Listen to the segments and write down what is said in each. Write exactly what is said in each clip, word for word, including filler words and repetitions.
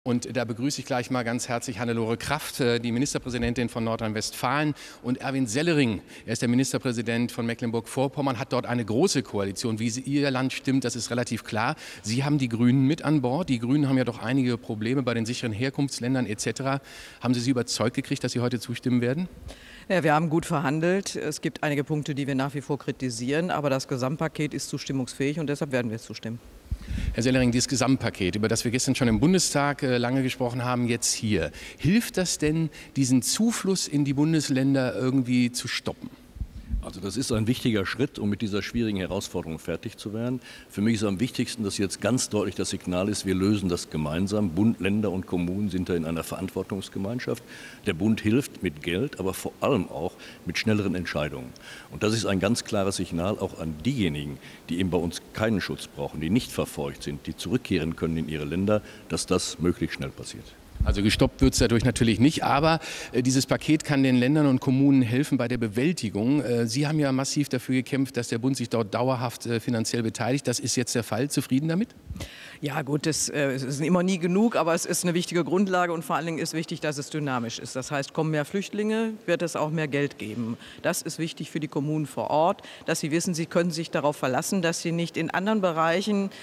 Und da begrüße ich gleich mal ganz herzlich Hannelore Kraft, die Ministerpräsidentin von Nordrhein-Westfalen, und Erwin Sellering. Er ist der Ministerpräsident von Mecklenburg-Vorpommern, hat dort eine große Koalition. Wie sie Ihr Land stimmt, das ist relativ klar. Sie haben die Grünen mit an Bord. Die Grünen haben ja doch einige Probleme bei den sicheren Herkunftsländern et cetera. Haben Sie sie überzeugt gekriegt, dass Sie heute zustimmen werden? Ja, wir haben gut verhandelt. Es gibt einige Punkte, die wir nach wie vor kritisieren, aber das Gesamtpaket ist zustimmungsfähig und deshalb werden wir zustimmen. Herr Sellering, dieses Gesamtpaket, über das wir gestern schon im Bundestag äh, lange gesprochen haben, jetzt hier. Hilft das denn, diesen Zufluss in die Bundesländer irgendwie zu stoppen? Also das ist ein wichtiger Schritt, um mit dieser schwierigen Herausforderung fertig zu werden. Für mich ist am wichtigsten, dass jetzt ganz deutlich das Signal ist, wir lösen das gemeinsam. Bund, Länder und Kommunen sind da in einer Verantwortungsgemeinschaft. Der Bund hilft mit Geld, aber vor allem auch mit schnelleren Entscheidungen. Und das ist ein ganz klares Signal auch an diejenigen, die eben bei uns keinen Schutz brauchen, die nicht verfolgt sind, die zurückkehren können in ihre Länder, dass das möglichst schnell passiert. Also gestoppt wird es dadurch natürlich nicht, aber äh, dieses Paket kann den Ländern und Kommunen helfen bei der Bewältigung. Äh, Sie haben ja massiv dafür gekämpft, dass der Bund sich dort dauerhaft äh, finanziell beteiligt. Das ist jetzt der Fall. Zufrieden damit? Ja gut, das äh, ist immer nie genug, aber es ist eine wichtige Grundlage und vor allen Dingen ist wichtig, dass es dynamisch ist. Das heißt, kommen mehr Flüchtlinge, wird es auch mehr Geld geben. Das ist wichtig für die Kommunen vor Ort, dass sie wissen, sie können sich darauf verlassen, dass sie nicht in anderen Bereichen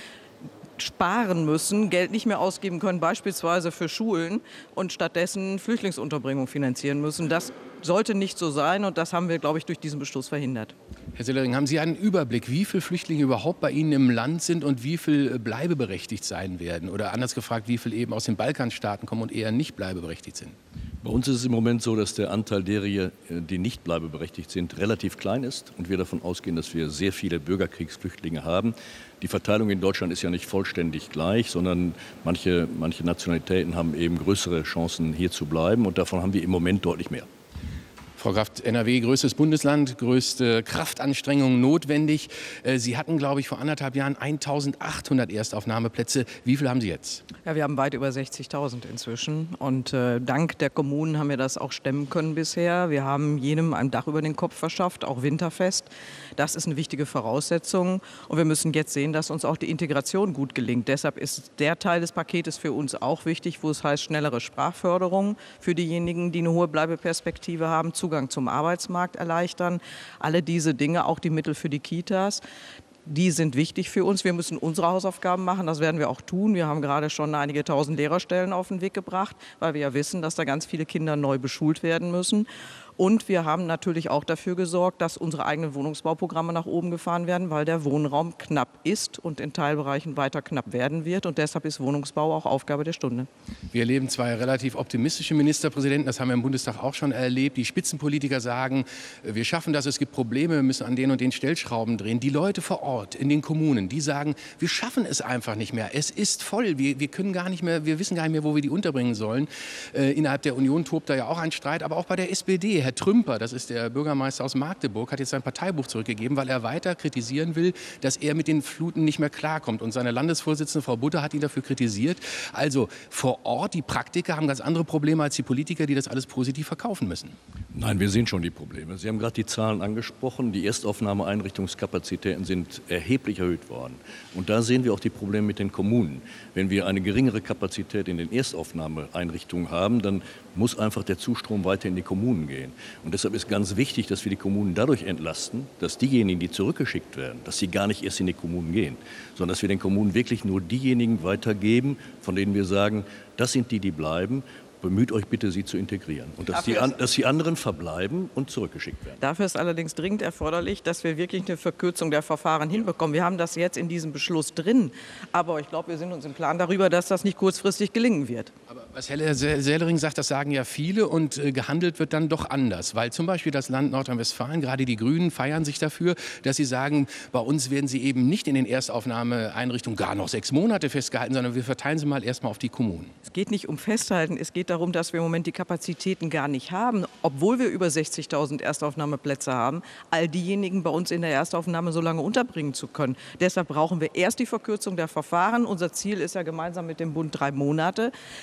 sparen müssen, Geld nicht mehr ausgeben können, beispielsweise für Schulen, und stattdessen Flüchtlingsunterbringung finanzieren müssen. Das sollte nicht so sein und das haben wir, glaube ich, durch diesen Beschluss verhindert. Herr Sellering, haben Sie einen Überblick, wie viele Flüchtlinge überhaupt bei Ihnen im Land sind und wie viel bleibeberechtigt sein werden? Oder anders gefragt, wie viele eben aus den Balkanstaaten kommen und eher nicht bleibeberechtigt sind? Bei uns ist es im Moment so, dass der Anteil derer, die nicht bleibeberechtigt sind, relativ klein ist und wir davon ausgehen, dass wir sehr viele Bürgerkriegsflüchtlinge haben. Die Verteilung in Deutschland ist ja nicht vollständig gleich, sondern manche, manche Nationalitäten haben eben größere Chancen, hier zu bleiben, und davon haben wir im Moment deutlich mehr. Frau Kraft, N R W, größtes Bundesland, größte Kraftanstrengungen notwendig. Sie hatten, glaube ich, vor anderthalb Jahren eintausendachthundert Erstaufnahmeplätze. Wie viel haben Sie jetzt? Ja, wir haben weit über sechzigtausend inzwischen und äh, dank der Kommunen haben wir das auch stemmen können bisher. Wir haben jedem ein Dach über den Kopf verschafft, auch winterfest. Das ist eine wichtige Voraussetzung und wir müssen jetzt sehen, dass uns auch die Integration gut gelingt. Deshalb ist der Teil des Paketes für uns auch wichtig, wo es heißt schnellere Sprachförderung für diejenigen, die eine hohe Bleibeperspektive haben, Zugang zum Arbeitsmarkt erleichtern. Alle diese Dinge, auch die Mittel für die Kitas, die sind wichtig für uns. Wir müssen unsere Hausaufgaben machen, das werden wir auch tun. Wir haben gerade schon einige tausend Lehrerstellen auf den Weg gebracht, weil wir ja wissen, dass da ganz viele Kinder neu beschult werden müssen. Und wir haben natürlich auch dafür gesorgt, dass unsere eigenen Wohnungsbauprogramme nach oben gefahren werden, weil der Wohnraum knapp ist und in Teilbereichen weiter knapp werden wird. Und deshalb ist Wohnungsbau auch Aufgabe der Stunde. Wir erleben zwei relativ optimistische Ministerpräsidenten. Das haben wir im Bundestag auch schon erlebt. Die Spitzenpolitiker sagen, wir schaffen das, es gibt Probleme, wir müssen an den und den Stellschrauben drehen. Die Leute vor Ort, in den Kommunen, die sagen, wir schaffen es einfach nicht mehr. Es ist voll. Wir, wir können gar nicht mehr, wir wissen gar nicht mehr, wo wir die unterbringen sollen. Äh, innerhalb der Union tobt da ja auch ein Streit, aber auch bei der S P D. Herr Trümper, das ist der Bürgermeister aus Magdeburg, hat jetzt sein Parteibuch zurückgegeben, weil er weiter kritisieren will, dass er mit den Fluten nicht mehr klarkommt. Und seine Landesvorsitzende, Frau Butter, hat ihn dafür kritisiert. Also vor Ort, die Praktiker haben ganz andere Probleme als die Politiker, die das alles positiv verkaufen müssen. Nein, wir sehen schon die Probleme. Sie haben gerade die Zahlen angesprochen. Die Erstaufnahmeeinrichtungskapazitäten sind erheblich erhöht worden. Und da sehen wir auch die Probleme mit den Kommunen. Wenn wir eine geringere Kapazität in den Erstaufnahmeeinrichtungen haben, dann muss einfach der Zustrom weiter in die Kommunen gehen. Und deshalb ist ganz wichtig, dass wir die Kommunen dadurch entlasten, dass diejenigen, die zurückgeschickt werden, dass sie gar nicht erst in die Kommunen gehen, sondern dass wir den Kommunen wirklich nur diejenigen weitergeben, von denen wir sagen, das sind die, die bleiben. Bemüht euch bitte, sie zu integrieren und dass die, an, dass die anderen verbleiben und zurückgeschickt werden. Dafür ist allerdings dringend erforderlich, dass wir wirklich eine Verkürzung der Verfahren hinbekommen. Wir haben das jetzt in diesem Beschluss drin, aber ich glaube, wir sind uns im Klaren darüber, dass das nicht kurzfristig gelingen wird. Aber was Herr Sellering sagt, das sagen ja viele, und äh, gehandelt wird dann doch anders, weil zum Beispiel das Land Nordrhein-Westfalen, gerade die Grünen feiern sich dafür, dass sie sagen, bei uns werden sie eben nicht in den Erstaufnahmeeinrichtungen gar noch sechs Monate festgehalten, sondern wir verteilen sie mal erstmal auf die Kommunen. Es geht nicht um Festhalten, es geht darum, dass wir im Moment die Kapazitäten gar nicht haben, obwohl wir über sechzigtausend Erstaufnahmeplätze haben, all diejenigen bei uns in der Erstaufnahme so lange unterbringen zu können. Deshalb brauchen wir erst die Verkürzung der Verfahren. Unser Ziel ist ja gemeinsam mit dem Bund drei Monate, damit wir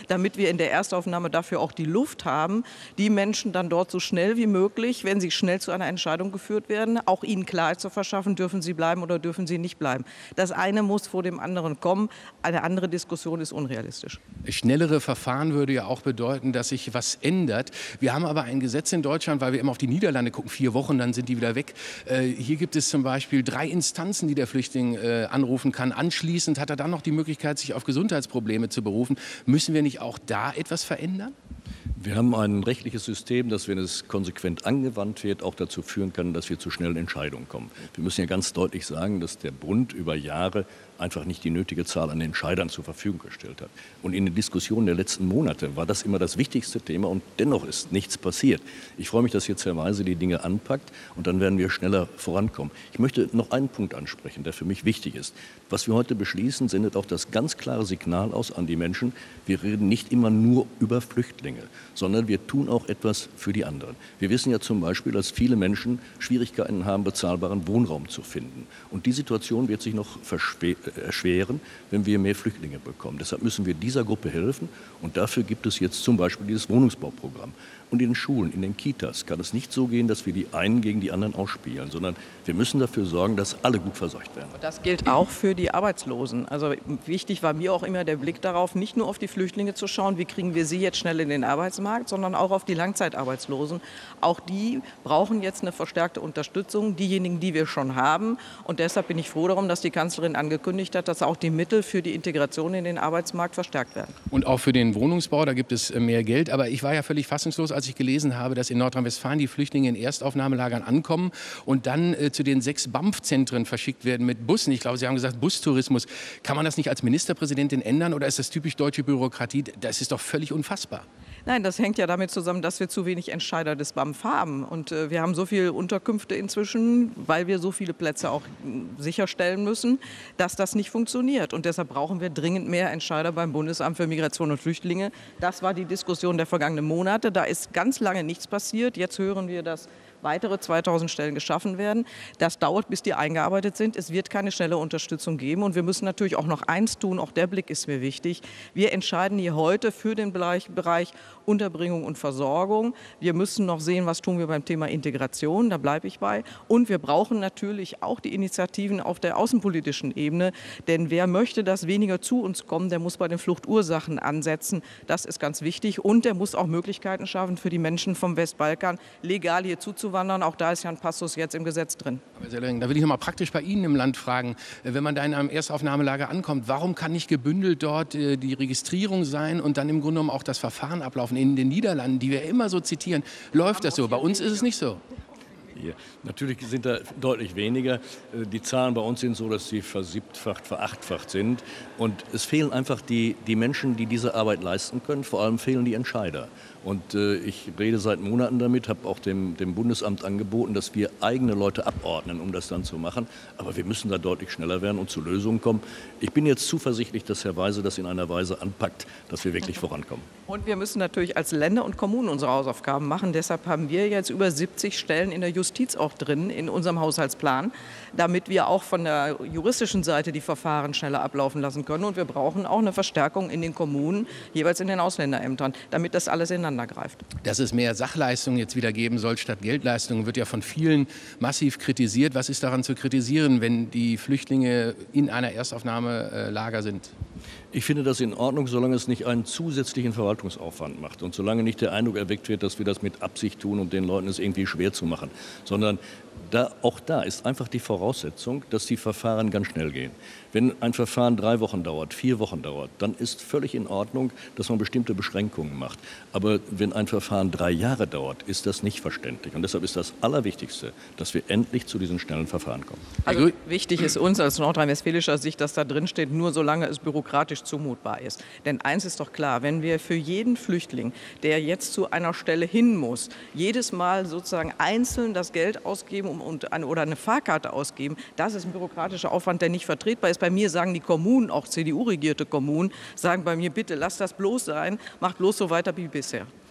wir in der Erstaufnahme dafür auch die Luft haben, die Menschen dann dort so schnell wie möglich, wenn sie schnell zu einer Entscheidung geführt werden, auch ihnen Klarheit zu verschaffen, dürfen sie bleiben oder dürfen sie nicht bleiben. Das eine muss vor dem anderen kommen, eine andere Diskussion ist unrealistisch. Schnellere Verfahren würde ja auch bedeuten, dass sich was ändert. Wir haben aber ein Gesetz in Deutschland, weil wir immer auf die Niederlande gucken, vier Wochen, dann sind die wieder weg. Äh, hier gibt es zum Beispiel drei Instanzen, die der Flüchtling äh, anrufen kann. Anschließend hat er dann noch die Möglichkeit, sich auf Gesundheitsprobleme zu berufen. Müssen wir nicht auch da etwas verändern? Wir haben ein rechtliches System, das, wenn es konsequent angewandt wird, auch dazu führen kann, dass wir zu schnellen Entscheidungen kommen. Wir müssen ja ganz deutlich sagen, dass der Bund über Jahre einfach nicht die nötige Zahl an Entscheidern zur Verfügung gestellt hat. Und in den Diskussionen der letzten Monate war das immer das wichtigste Thema und dennoch ist nichts passiert. Ich freue mich, dass jetzt Herr Weise die Dinge anpackt und dann werden wir schneller vorankommen. Ich möchte noch einen Punkt ansprechen, der für mich wichtig ist. Was wir heute beschließen, sendet auch das ganz klare Signal aus an die Menschen. Wir reden nicht immer nur über Flüchtlinge, sondern wir tun auch etwas für die anderen. Wir wissen ja zum Beispiel, dass viele Menschen Schwierigkeiten haben, bezahlbaren Wohnraum zu finden. Und die Situation wird sich noch erschweren, wenn wir mehr Flüchtlinge bekommen. Deshalb müssen wir dieser Gruppe helfen und dafür gibt es jetzt zum Beispiel dieses Wohnungsbauprogramm. Und in den Schulen, in den Kitas kann es nicht so gehen, dass wir die einen gegen die anderen ausspielen, sondern wir müssen dafür sorgen, dass alle gut versorgt werden. Das gilt auch für die Arbeitslosen. Also wichtig war mir auch immer der Blick darauf, nicht nur auf die Flüchtlinge zu schauen, wie kriegen wir sie jetzt schnell in den Arbeitsmarkt, sondern auch auf die Langzeitarbeitslosen. Auch die brauchen jetzt eine verstärkte Unterstützung, diejenigen, die wir schon haben. Und deshalb bin ich froh darum, dass die Kanzlerin angekündigt hat, dass auch die Mittel für die Integration in den Arbeitsmarkt verstärkt werden. Und auch für den Wohnungsbau, da gibt es mehr Geld. Aber ich war ja völlig fassungslos, als ich gelesen habe, dass in Nordrhein-Westfalen die Flüchtlinge in Erstaufnahmelagern ankommen und dann äh, zu den sechs B A M F-Zentren verschickt werden mit Bussen. Ich glaube, Sie haben gesagt, Bustourismus. Kann man das nicht als Ministerpräsidentin ändern oder ist das typisch deutsche Bürokratie? Das ist doch völlig unfassbar. Nein, das hängt ja damit zusammen, dass wir zu wenig Entscheider des B A M F haben. Und äh, wir haben so viele Unterkünfte inzwischen, weil wir so viele Plätze auch äh, sicherstellen müssen, dass das nicht funktioniert. Und deshalb brauchen wir dringend mehr Entscheider beim Bundesamt für Migration und Flüchtlinge. Das war die Diskussion der vergangenen Monate. Da ist ganz lange nichts passiert. Jetzt hören wir, dass weitere zweitausend Stellen geschaffen werden. Das dauert, bis die eingearbeitet sind. Es wird keine schnelle Unterstützung geben. Und wir müssen natürlich auch noch eins tun, auch der Blick ist mir wichtig. Wir entscheiden hier heute für den Bereich, Bereich Unterbringung und Versorgung. Wir müssen noch sehen, was tun wir beim Thema Integration, da bleibe ich bei. Und wir brauchen natürlich auch die Initiativen auf der außenpolitischen Ebene. Denn wer möchte, dass weniger zu uns kommen, der muss bei den Fluchtursachen ansetzen. Das ist ganz wichtig. Und der muss auch Möglichkeiten schaffen für die Menschen vom Westbalkan, legal hier zuzuwandern. Auch da ist ja ein Passus jetzt im Gesetz drin. Da will ich noch mal praktisch bei Ihnen im Land fragen. Wenn man da in einem Erstaufnahmelager ankommt, warum kann nicht gebündelt dort die Registrierung sein und dann im Grunde genommen auch das Verfahren ablaufen? In den Niederlanden, die wir immer so zitieren, läuft das so. Bei uns ist es nicht so. Hier. Natürlich sind da deutlich weniger. Die Zahlen bei uns sind so, dass sie versiebfacht, verachtfacht sind. Und es fehlen einfach die, die Menschen, die diese Arbeit leisten können. Vor allem fehlen die Entscheider. Und äh, ich rede seit Monaten damit, habe auch dem, dem Bundesamt angeboten, dass wir eigene Leute abordnen, um das dann zu machen. Aber wir müssen da deutlich schneller werden und zu Lösungen kommen. Ich bin jetzt zuversichtlich, dass Herr Weise das in einer Weise anpackt, dass wir wirklich vorankommen. Und wir müssen natürlich als Länder und Kommunen unsere Hausaufgaben machen. Deshalb haben wir jetzt über siebzig Stellen in der Justiz auch drin in unserem Haushaltsplan, damit wir auch von der juristischen Seite die Verfahren schneller ablaufen lassen können. Und wir brauchen auch eine Verstärkung in den Kommunen, jeweils in den Ausländerämtern, damit das alles ineinander greift. Dass es mehr Sachleistungen jetzt wieder geben soll statt Geldleistungen, wird ja von vielen massiv kritisiert. Was ist daran zu kritisieren, wenn die Flüchtlinge in einer Erstaufnahmelager sind? Ich finde das in Ordnung, solange es nicht einen zusätzlichen Verwaltungsaufwand macht und solange nicht der Eindruck erweckt wird, dass wir das mit Absicht tun, um den Leuten es irgendwie schwer zu machen, sondern da, auch da ist einfach die Voraussetzung, dass die Verfahren ganz schnell gehen. Wenn ein Verfahren drei Wochen dauert, vier Wochen dauert, dann ist völlig in Ordnung, dass man bestimmte Beschränkungen macht. Aber wenn ein Verfahren drei Jahre dauert, ist das nicht verständlich. Und deshalb ist das Allerwichtigste, dass wir endlich zu diesen schnellen Verfahren kommen. Also wichtig ist uns aus nordrhein-westfälischer Sicht, dass da drin steht, nur solange es bürokratisch zumutbar ist. Denn eins ist doch klar, wenn wir für jeden Flüchtling, der jetzt zu einer Stelle hin muss, jedes Mal sozusagen einzeln das Geld ausgeben und eine, oder eine Fahrkarte ausgeben, das ist ein bürokratischer Aufwand, der nicht vertretbar ist. Bei mir sagen die Kommunen, auch C D U-regierte Kommunen, sagen bei mir, bitte lasst das bloß sein, macht bloß so weiter wie bisher.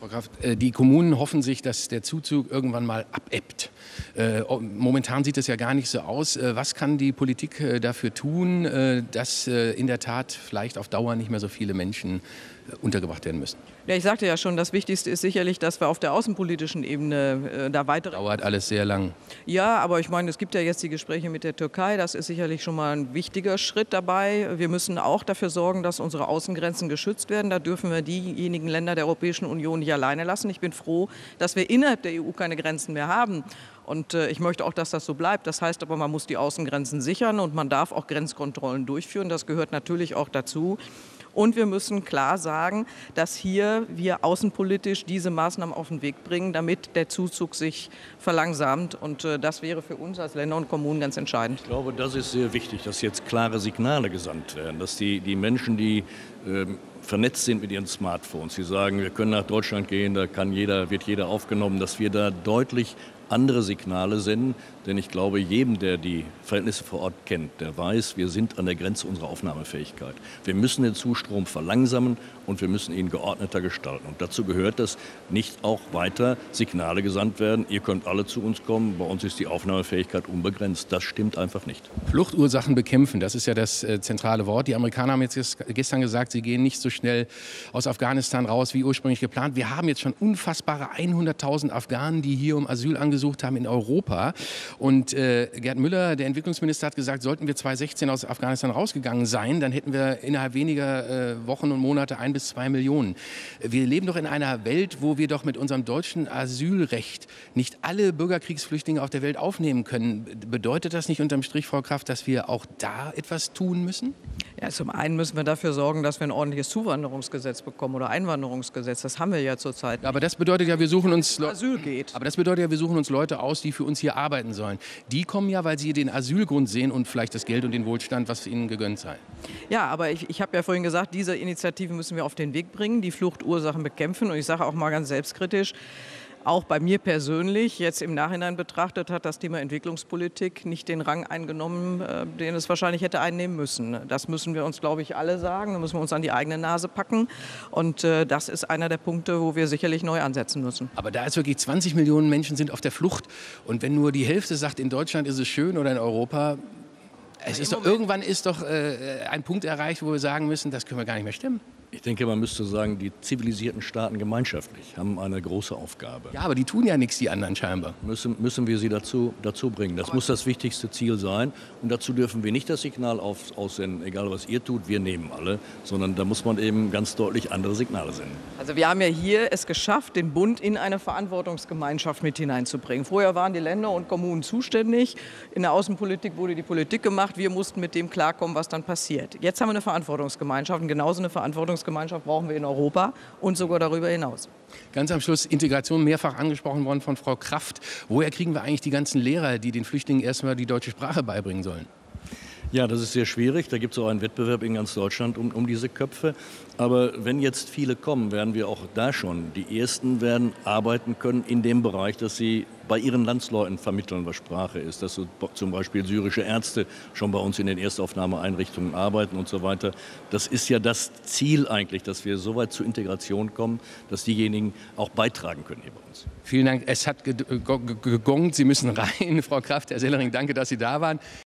Frau Kraft, die Kommunen hoffen sich, dass der Zuzug irgendwann mal abebbt. Momentan sieht es ja gar nicht so aus. Was kann die Politik dafür tun, dass in der Tat vielleicht auf Dauer nicht mehr so viele Menschen untergebracht werden müssen? Ja, ich sagte ja schon, das Wichtigste ist sicherlich, dass wir auf der außenpolitischen Ebene äh, da weitere... Dauert alles sehr lang. Ja, aber ich meine, es gibt ja jetzt die Gespräche mit der Türkei. Das ist sicherlich schon mal ein wichtiger Schritt dabei. Wir müssen auch dafür sorgen, dass unsere Außengrenzen geschützt werden. Da dürfen wir diejenigen Länder der Europäischen Union nicht alleine lassen. Ich bin froh, dass wir innerhalb der E U keine Grenzen mehr haben. Und äh, ich möchte auch, dass das so bleibt. Das heißt aber, man muss die Außengrenzen sichern und man darf auch Grenzkontrollen durchführen. Das gehört natürlich auch dazu. Und wir müssen klar sagen, dass hier wir außenpolitisch diese Maßnahmen auf den Weg bringen, damit der Zuzug sich verlangsamt. Und äh, das wäre für uns als Länder und Kommunen ganz entscheidend. Ich glaube, das ist sehr wichtig, dass jetzt klare Signale gesandt werden, dass die, die Menschen, die äh, vernetzt sind mit ihren Smartphones, die sagen, wir können nach Deutschland gehen, da kann jeder, wird jeder aufgenommen, dass wir da deutlich andere Signale senden. Denn ich glaube, jedem, der die Verhältnisse vor Ort kennt, der weiß, wir sind an der Grenze unserer Aufnahmefähigkeit. Wir müssen den Zustrom verlangsamen und wir müssen ihn geordneter gestalten. Und dazu gehört, dass nicht auch weiter Signale gesandt werden, ihr könnt alle zu uns kommen, bei uns ist die Aufnahmefähigkeit unbegrenzt. Das stimmt einfach nicht. Fluchtursachen bekämpfen, das ist ja das äh, zentrale Wort. Die Amerikaner haben jetzt gestern gesagt, sie gehen nicht so schnell aus Afghanistan raus wie ursprünglich geplant. Wir haben jetzt schon unfassbare hunderttausend Afghanen, die hier um Asyl angesucht haben in Europa. Und äh, Gerd Müller, der Entwicklungsminister, hat gesagt, sollten wir zweitausendsechzehn aus Afghanistan rausgegangen sein, dann hätten wir innerhalb weniger äh, Wochen und Monate ein bis zwei Millionen. Wir leben doch in einer Welt, wo wir doch mit unserem deutschen Asylrecht nicht alle Bürgerkriegsflüchtlinge auf der Welt aufnehmen können. Bedeutet das nicht unterm Strich, Frau Kraft, dass wir auch da etwas tun müssen? Ja, zum einen müssen wir dafür sorgen, dass wir ein ordentliches Zuwanderungsgesetz bekommen oder Einwanderungsgesetz. Das haben wir ja zurzeit. Ja, aber das bedeutet ja, wir suchen uns Le- Asyl geht. Aber das bedeutet ja, wir suchen uns Leute aus, die für uns hier arbeiten sollen. Die kommen ja, weil sie den Asylgrund sehen und vielleicht das Geld und den Wohlstand, was ihnen gegönnt sei. Ja, aber ich, ich habe ja vorhin gesagt, diese Initiative müssen wir auf den Weg bringen, die Fluchtursachen bekämpfen. Und ich sage auch mal ganz selbstkritisch, auch bei mir persönlich, jetzt im Nachhinein betrachtet, hat das Thema Entwicklungspolitik nicht den Rang eingenommen, äh, den es wahrscheinlich hätte einnehmen müssen. Das müssen wir uns, glaube ich, alle sagen. Da müssen wir uns an die eigene Nase packen. Und äh, das ist einer der Punkte, wo wir sicherlich neu ansetzen müssen. Aber da ist wirklich zwanzig Millionen Menschen sind auf der Flucht. Und wenn nur die Hälfte sagt, in Deutschland ist es schön oder in Europa, es ist doch, irgendwann ist doch äh, ein Punkt erreicht, wo wir sagen müssen, das können wir gar nicht mehr stemmen. Ich denke, man müsste sagen, die zivilisierten Staaten gemeinschaftlich haben eine große Aufgabe. Ja, aber die tun ja nichts, die anderen scheinbar. Müssen, müssen wir sie dazu, dazu bringen. Das muss das wichtigste Ziel sein. Und dazu dürfen wir nicht das Signal auf, aussenden, egal was ihr tut, wir nehmen alle, sondern da muss man eben ganz deutlich andere Signale senden. Also wir haben ja hier es geschafft, den Bund in eine Verantwortungsgemeinschaft mit hineinzubringen. Vorher waren die Länder und Kommunen zuständig. In der Außenpolitik wurde die Politik gemacht. Wir mussten mit dem klarkommen, was dann passiert. Jetzt haben wir eine Verantwortungsgemeinschaft und genauso eine Verantwortungsgemeinschaft brauchen wir in Europa und sogar darüber hinaus. Ganz am Schluss, Integration mehrfach angesprochen worden von Frau Kraft. Woher kriegen wir eigentlich die ganzen Lehrer, die den Flüchtlingen erstmal die deutsche Sprache beibringen sollen? Ja, das ist sehr schwierig. Da gibt es auch einen Wettbewerb in ganz Deutschland um, um diese Köpfe. Aber wenn jetzt viele kommen, werden wir auch da schon. Die Ersten werden arbeiten können in dem Bereich, dass sie bei ihren Landsleuten vermitteln, was Sprache ist. Dass so zum Beispiel syrische Ärzte schon bei uns in den Erstaufnahmeeinrichtungen arbeiten und so weiter. Das ist ja das Ziel eigentlich, dass wir so weit zur Integration kommen, dass diejenigen auch beitragen können hier bei uns. Vielen Dank. Es hat gegongt. Sie müssen rein. Frau Kraft, Herr Sellering, danke, dass Sie da waren.